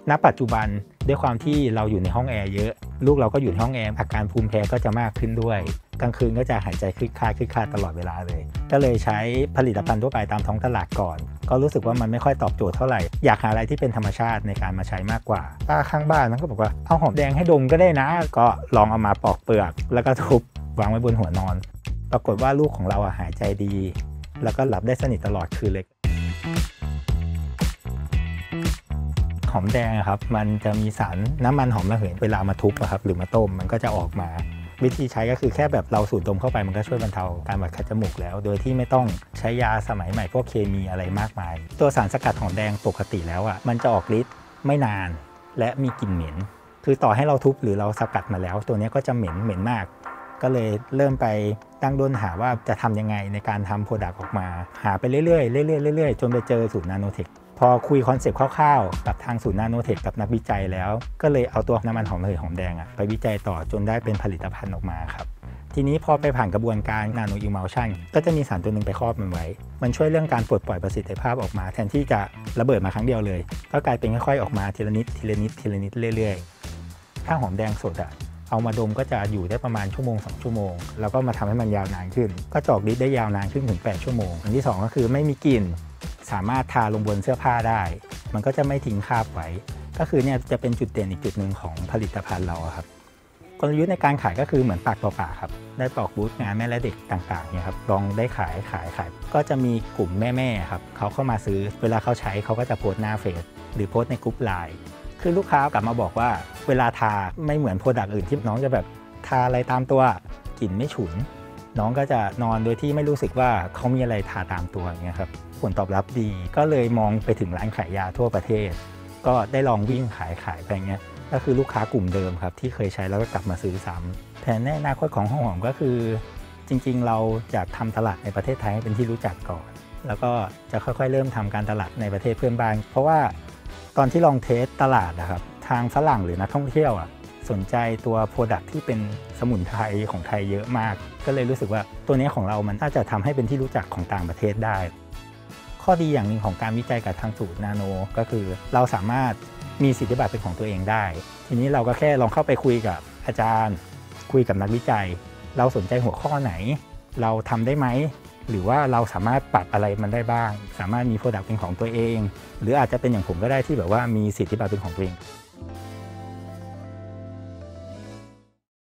ณปัจจุบันด้วยความที่เราอยู่ในห้องแอร์เยอะลูกเราก็อยู่ในห้องแอร์อาการภูมิแพ้ก็จะมากขึ้นด้วยกลางคืนก็จะหายใจคลึกคลาดตลอดเวลาเลยก็เลยใช้ผลิตภัณฑ์ทั่วไปตามท้องตลาดก่อนก็รู้สึกว่ามันไม่ค่อยตอบโจทย์เท่าไหร่อยากหาอะไรที่เป็นธรรมชาติในการมาใช้มากกว่าป้าข้างบ้านมันก็บอกว่าเอาหอมแดงให้ดมก็ได้นะก็ลองเอามาปอกเปลือกแล้วก็ทุบวางไว้บนหัวนอนปรากฏว่าลูกของเราหายใจดีแล้วก็หลับได้สนิทตลอดคืนเลยหอมแดงครับมันจะมีสารน้ำมันหอมระเหยเวลามาทุบครับหรือมาต้มมันก็จะออกมาวิธีใช้ก็คือแค่แบบเราสูดดมเข้าไปมันก็ช่วยบรรเทาการหวัดคัดจมูกแล้วโดยที่ไม่ต้องใช้ยาสมัยใหม่พวกเคมีอะไรมากมายตัวสารสกัดหอมแดงปกติแล้วมันจะออกฤทธิ์ไม่นานและมีกลิ่นเหม็นคือต่อให้เราทุบหรือเราสกัดมาแล้วตัวนี้ก็จะเหม็นมากก็เลยเริ่มไปตั้งด้นหาว่าจะทำยังไงในการทำโปรดักต์ออกมาหาไปเรื่อยๆจนไปเจอศูนย์นาโนเทคพอคุยคอนเซปต์คร่าวๆกับทางศูนย์นาโนเทคกับนักวิจัยแล้วก็เลยเอาตัวน้ำมันหอมระเหยหอมแดงไปวิจัยต่อจนได้เป็นผลิตภัณฑ์ออกมาครับทีนี้พอไปผ่านกระบวนการนาโนอิมัลชันก็จะมีสารตัวหนึ่งไปครอบมันไว้มันช่วยเรื่องการปลดปล่อยประสิทธิภาพออกมาแทนที่จะระเบิดมาครั้งเดียวเลยก็กลายเป็นค่อยๆออกมาทีละนิดเรื่อยๆถ้าหอมแดงสดเอามาดมก็จะอยู่ได้ประมาณ1-2 ชั่วโมงแล้วก็มาทำให้มันยาวนานขึ้นก็จะออกฤทธิ์ได้ยาวนานขึ้นถึง8 ชั่วโมงอันที่2ก็คือไม่มีกลิ่นสามารถทาลงบนเสื้อผ้าได้มันก็จะไม่ทิ้งคราบไว้ก็คือเนี่ยจะเป็นจุดเด่นอีกจุดหนึ่งของผลิตภัณฑ์เราครับกลยุทธ์ในการขายก็คือเหมือนปากต่อปากครับได้ปอกบูธงานแม่และเด็กต่างๆเนี่ยครับลองได้ขายก็จะมีกลุ่มแม่ๆครับเขาเข้ามาซื้อเวลาเขาใช้เขาก็จะโพสต์หน้าเฟซหรือโพสต์ในกลุ่มไลน์คือลูกค้ากลับมาบอกว่าเวลาทาไม่เหมือนโปรดักต์อื่นที่น้องจะแบบทาอะไรตามตัวกลิ่นไม่ฉุนน้องก็จะนอนโดยที่ไม่รู้สึกว่าเขามีอะไรทาตามตัวอย่างเงี้ยครับผลตอบรับดีก็เลยมองไปถึงร้านขายยาทั่วประเทศก็ได้ลองวิ่งขายไปเงี้ยก็คือลูกค้ากลุ่มเดิมครับที่เคยใช้แล้วก็กลับมาซื้อซ้ำแผนในอนาคตของหอมก็คือจริงๆเราจะทำตลาดในประเทศไทยให้เป็นที่รู้จักก่อนแล้วก็จะค่อยๆเริ่มทำการตลาดในประเทศเพื่อนบ้านเพราะว่าตอนที่ลองเทสตลาดนะครับทางฝรั่งหรือนักท่องเที่ยวสนใจตัวโปรดักที่เป็นสมุนไพรของไทยเยอะมากก็เลยรู้สึกว่าตัวนี้ของเรามันน่าจะทำให้เป็นที่รู้จักของต่างประเทศได้ข้อดีอย่างหนึ่งของการวิจัยกับทางศูนย์นาโนก็คือเราสามารถมีสิทธิบัตรเป็นของตัวเองได้ทีนี้เราก็แค่ลองเข้าไปคุยกับอาจารย์คุยกับนักวิจัยเราสนใจหัวข้อไหนเราทำได้ไหมหรือว่าเราสามารถปรับอะไรมันได้บ้างสามารถมีโปรดักต์เป็นของตัวเองหรืออาจจะเป็นอย่างผมก็ได้ที่แบบว่ามีสิทธิบัตรเป็นของตัวเอง